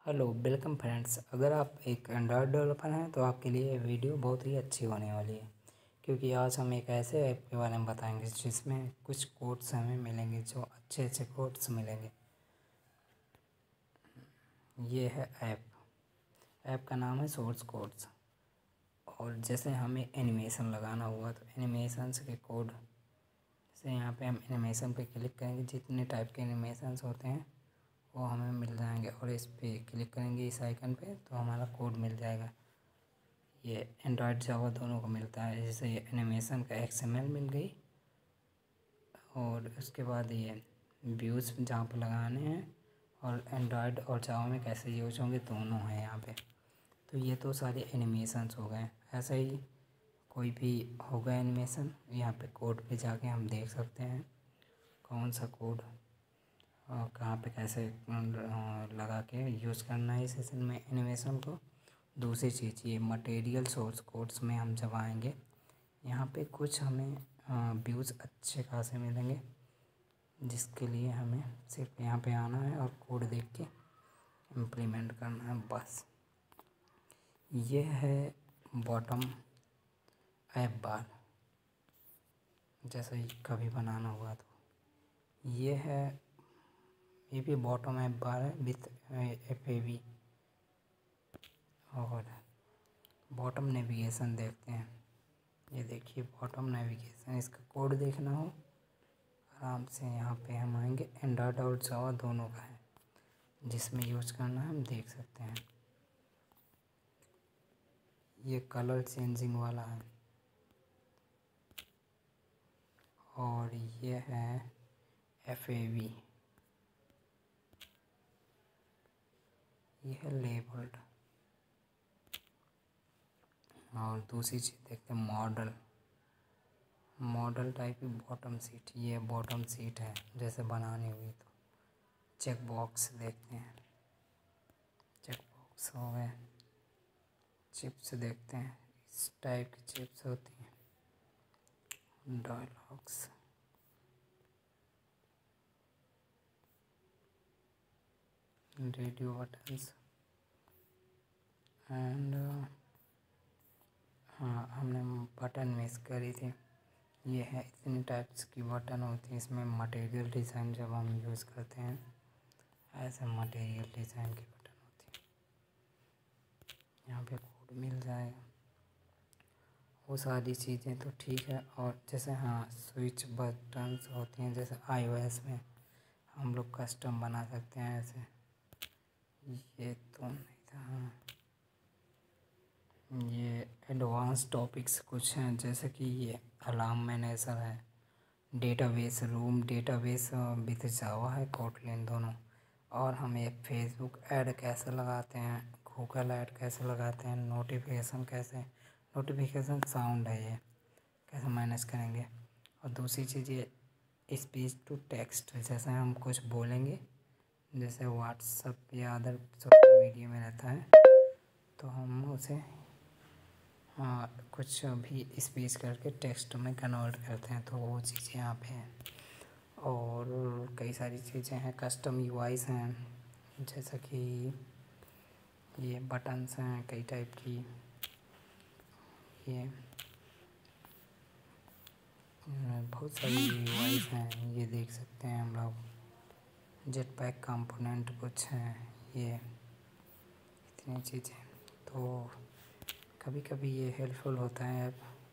Hello welcome friends. अगर आप एक एंड्रॉयड डेवलपर हैं तो आपके लिए ये वीडियो बहुत ही अच्छी होने वाली है, क्योंकि आज हम एक ऐसे ऐप के बारे में बताएंगे जिसमें कुछ कोड्स हमें मिलेंगे, जो अच्छे अच्छे कोड्स मिलेंगे। ये है ऐप का नाम है सोर्स कोड्स। और जैसे हमें एनिमेशन लगाना हुआ तो एनिमेशंस के कोड, जैसे यहाँ पे हम एनिमेशन पे क्लिक करेंगे, जितने टाइप के एनिमेशंस होते हैं वो हमें मिल जाएंगे। और इस पे क्लिक करेंगे इस आइकन पे तो हमारा कोड मिल जाएगा। ये एंड्रॉयड जावा दोनों को मिलता है। जैसे ये एनिमेशन का XML मिल गई, और उसके बाद ये व्यूज़ जहाँ पर लगाने हैं, और एंड्रॉयड और जावा में कैसे यूज होंगे दोनों हैं यहाँ पे। तो ये तो सारे एनिमेशंस हो गए। ऐसा ही कोई भी होगा एनिमेशन, यहाँ पे कोड पे जाके हम देख सकते हैं कौन सा कोड और कहाँ पे कैसे लगा के यूज़ करना है इस सेशन में एनिमेशन को। दूसरी चीज़, ये मटेरियल सोर्स कोड्स में हम जब आएंगे, यहाँ पे कुछ हमें व्यूज़ अच्छे खासे मिलेंगे, जिसके लिए हमें सिर्फ यहाँ पे आना है और कोड देख के इम्प्लीमेंट करना है बस। ये है बॉटम ऐप बार, जैसा कभी बनाना हुआ तो ये भी बॉटम ऐप बार है विथ FAV। और बॉटम नेविगेशन देखते हैं। ये देखिए बॉटम नेविगेशन, इसका कोड देखना हो आराम से यहाँ पे हम आएंगे। एंड्रॉयड और जावा दोनों का है, जिसमें यूज करना है हम देख सकते हैं। ये कलर चेंजिंग वाला है, और ये है FAV। ये है लेबल्ड। और दूसरी चीज़ देखते हैं मॉडल टाइप की बॉटम सीट। ये बॉटम सीट है जैसे बनानी हुई तो। चेक बॉक्स देखते हैं, चेक बॉक्स हो गए। चिप्स देखते हैं, इस टाइप की चिप्स होती हैं। डायलॉग्स, रेडियो बटन्स एंड हाँ, हमने बटन मिस करी थी। ये है, इतनी टाइप्स की बटन होती है इसमें। मटेरियल डिज़ाइन जब हम यूज़ करते हैं, ऐसे मटेरियल डिज़ाइन की बटन होती है। यहाँ पे कोड मिल जाएगा, वो सारी चीज़ें तो ठीक है। और जैसे हाँ, स्विच बटन्स होती हैं, जैसे iOS में हम लोग कस्टम बना सकते हैं ऐसे। ये तो नहीं था। हाँ, ये एडवांस टॉपिक्स कुछ हैं, जैसे कि ये अलार्म मैनेजर है, database room, database with Java है, कोटलिन दोनों। और हम ये फेसबुक ऐड कैसे लगाते हैं, गूगल ऐड कैसे लगाते हैं, नोटिफिकेशन साउंड है, ये कैसे मैनेज करेंगे। और दूसरी चीज़ ये स्पीच टू टेक्स्ट, जैसे हम कुछ बोलेंगे, जैसे व्हाट्सअप या अदर सोशल मीडिया में रहता है, तो हम उसे कुछ भी स्पीच करके टेक्स्ट में कन्वर्ट करते हैं, तो वो चीज़ें यहाँ पे हैं। और कई सारी चीज़ें हैं, कस्टम UIs हैं, जैसा कि ये बटन्स हैं कई टाइप की। ये बहुत सारी UIs हैं, ये देख सकते हैं हम लोग। जेटपैक कंपोनेंट कुछ हैं, ये इतनी चीज़ें। तो कभी कभी ये हेल्पफुल होता है ऐप।